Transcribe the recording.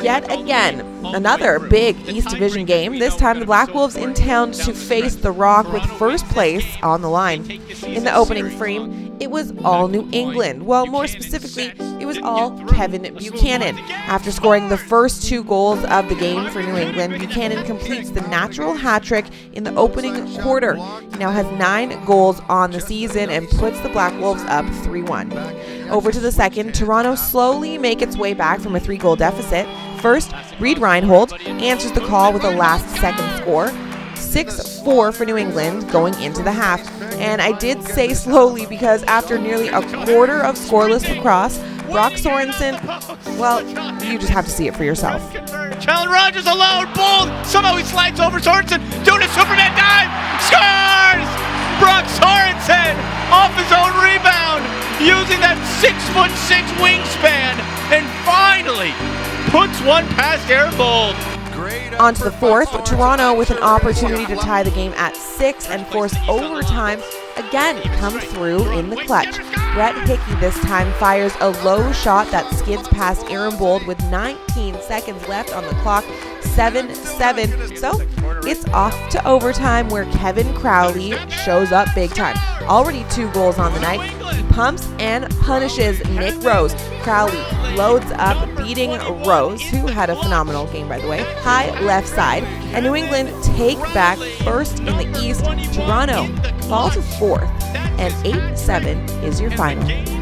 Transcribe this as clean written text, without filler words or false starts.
yet again. Another big East Division game, this time the Black Wolves in town to face the Rock with first place on the line. In the opening frame, it was all New England. Well, more specifically, it was all Kevin Buchanan. After scoring the first 2 goals of the game for New England, Buchanan completes the natural hat trick in the opening quarter. He now has 9 goals on the season and puts the Black Wolves up 3-1. Over to the second, Toronto slowly make its way back from a 3-goal deficit. First, Reed Reinhold answers the call with a last-second score. 6-4 for New England going into the half. And I did say slowly because after nearly a quarter of scoreless lacrosse, Brock Sorensen, well, you just have to see it for yourself. Challen Rogers alone, bold, somehow he slides over Sorensen, doing a Superman dive, scores! Brock Sorensen off his own rebound, using that 6'6" wingspan, and finally puts one past Aaron Bold. On to the fourth, Toronto with an opportunity to tie the game at 6 and force overtime again come through in the clutch. Brett Hickey this time fires a low shot that skids past Aaron Bold with 19 seconds left on the clock, 7-7. So it's off to overtime where Kevin Crowley shows up big time. Already 2 goals on the night. He pumps and punishes Nick Rose. Crowley loads up, beating Rose, who had a phenomenal game by the way, high left side. And New England take back first in the East. Toronto fall to 4th, and 8-7 is your final.